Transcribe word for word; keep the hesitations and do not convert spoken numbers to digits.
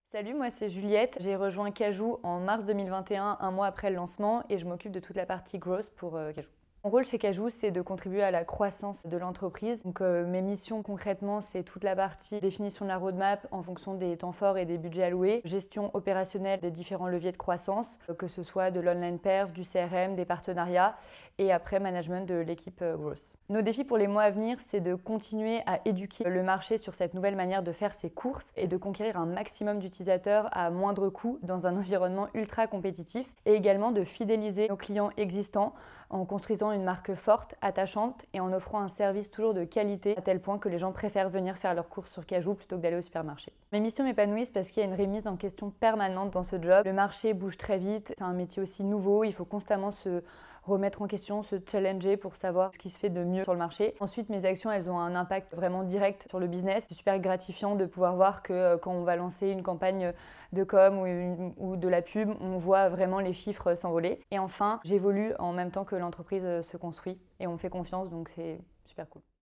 Salut, moi c'est Juliette. J'ai rejoint Cajoo en mars deux mille vingt et un, un mois après le lancement, et je m'occupe de toute la partie growth pour euh, Cajoo. Mon rôle chez Cajoo, c'est de contribuer à la croissance de l'entreprise. Donc, euh, mes missions concrètement, c'est toute la partie définition de la roadmap en fonction des temps forts et des budgets alloués, gestion opérationnelle des différents leviers de croissance, euh, que ce soit de l'online perf, du C R M, des partenariats, et après management de l'équipe euh, growth. Nos défis pour les mois à venir, c'est de continuer à éduquer le marché sur cette nouvelle manière de faire ses courses et de conquérir un maximum d'utilisateurs à moindre coût dans un environnement ultra compétitif, et également de fidéliser nos clients existants en construisant une marque forte, attachante et en offrant un service toujours de qualité à tel point que les gens préfèrent venir faire leurs courses sur Cajoo plutôt que d'aller au supermarché. Mes missions m'épanouissent parce qu'il y a une remise en question permanente dans ce job. Le marché bouge très vite, c'est un métier aussi nouveau, il faut constamment se remettre en question, se challenger pour savoir ce qui se fait de mieux sur le marché. Ensuite, mes actions, elles ont un impact vraiment direct sur le business. C'est super gratifiant de pouvoir voir que euh, quand on va lancer une campagne de com ou, une, ou de la pub, on voit vraiment les chiffres s'envoler. Et enfin, j'évolue en même temps que l'entreprise se construit et on me fait confiance, donc c'est super cool.